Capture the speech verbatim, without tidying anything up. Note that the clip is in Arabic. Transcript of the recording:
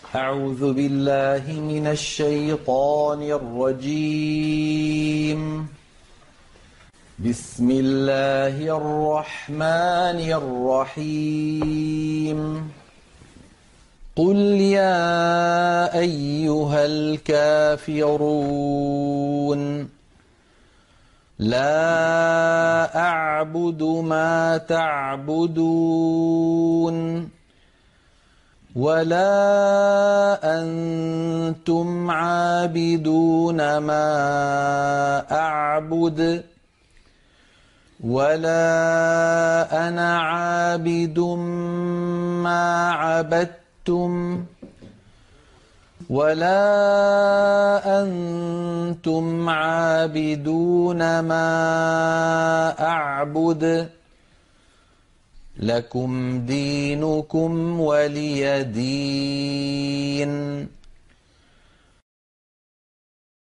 أعوذ بالله من الشيطان الرجيم. بسم الله الرحمن الرحيم. قل يا أيها الكافرون لا أعبد ما تعبدون ولا أنتم عابدون ما أعبد ولا أنا عابد ما عبدتم ولا أنتم عابدون ما أعبد لكم دينكم ولي دين.